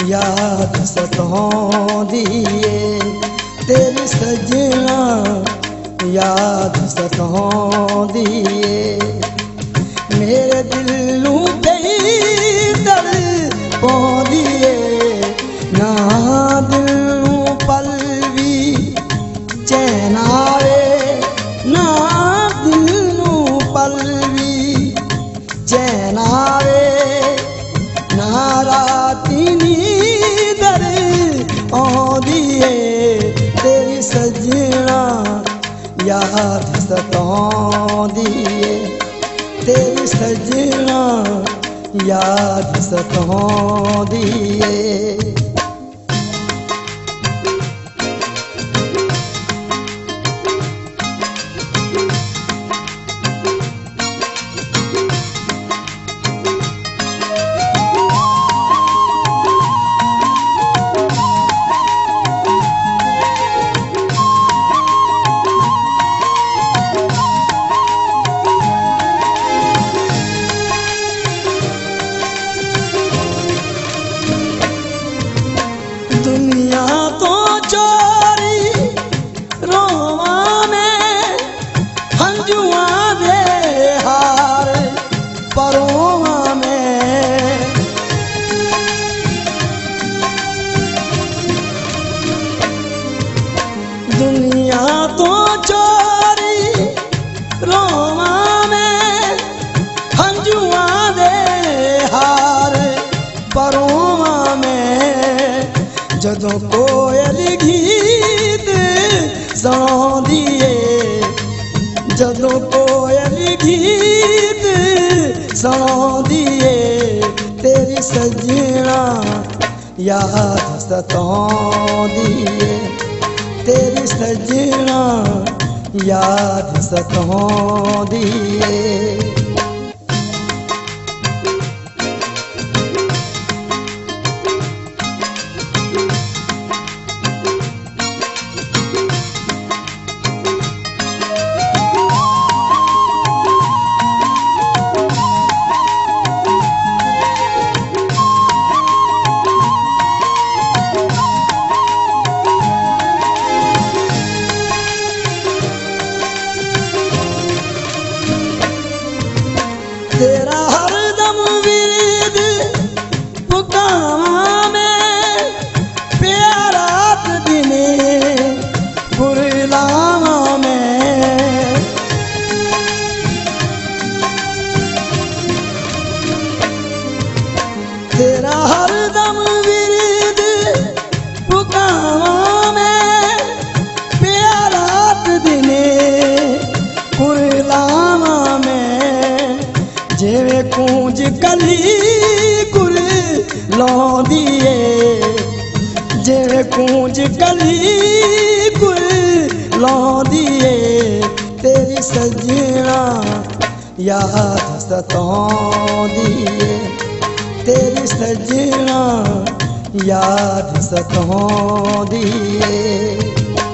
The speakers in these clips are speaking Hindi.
याद सताउंदी ए तेरी सजना याद सताउंदी ए मेरे दिल नूं कई तड़पाउंदी ए ना दिल नूं पल भी चैन आवे ना दिल नूं पल भी चैन आवे ना राती नींदर आउंदी ए तेरी सजना याद सताउंदी ए तेरी सजना याद सताउंदी ए दुनिया तो चोरी रोवा में हंजुआ दे हार परोवा में दुनिया तो चोरी रोवा में हंजुआ दे हार परोवा में जदों कोयल गीत सुनाउंदी ए जदों कोयल गीत सुनाउंदी ए तेरी सजना याद सताउंदी ए तेरी सजना याद सताउंदी ए तेरा हरदम विरिद पुकारा में प्यारात दिने बुरलावा में तेरा हरदम विरिद पुकारा में प्यारात दिने बुरलावा में जेवे कूंज कली कुल लौंदी ए जेवे कूंज कली कुल लौंदी ए तेरी सजना याद सताउंदी ए तेरी सजना याद सताउंदी ए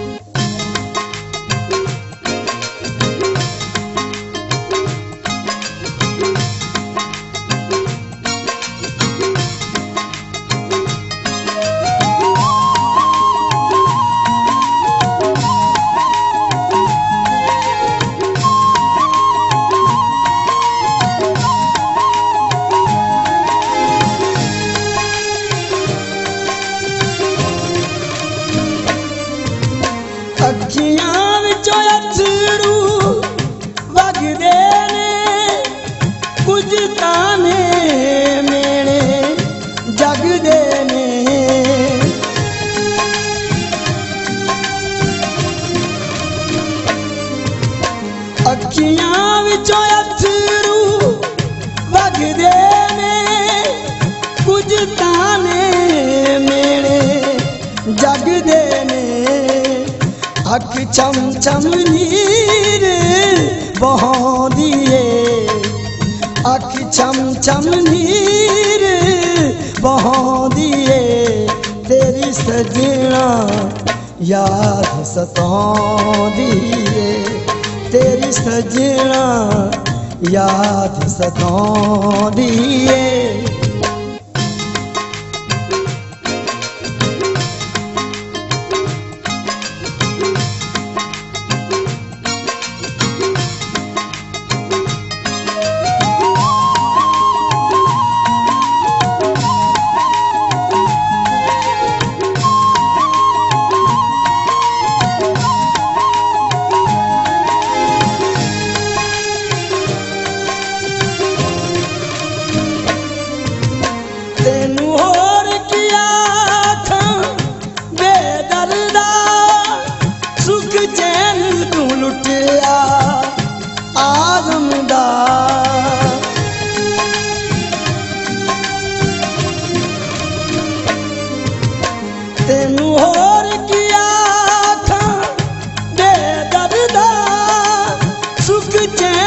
अखियां विचों अथरू वगदे ने कुछ ताने मेरे जगदे ने अखियां विचों अथरू वगदे ने कुछ ताने मेरे जगदे ने अख चम चम नीर बहाउंदी ए अख चम चम नीर बहाउंदी ए तेरी सजना याद सताउंदी ए तेरी सजना याद सताउंदी ए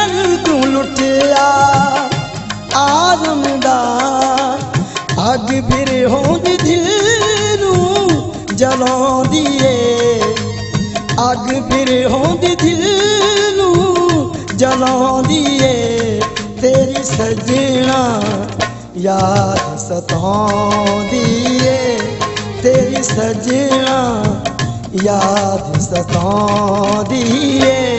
दिल तू लुटिया आदम दा अग फिर होंदी दिल नू जलांदी ए अग फिर होंदी दिल नू जलांदी ए तेरी सजना याद सतांदी ए तेरी सजना याद सतांदी ए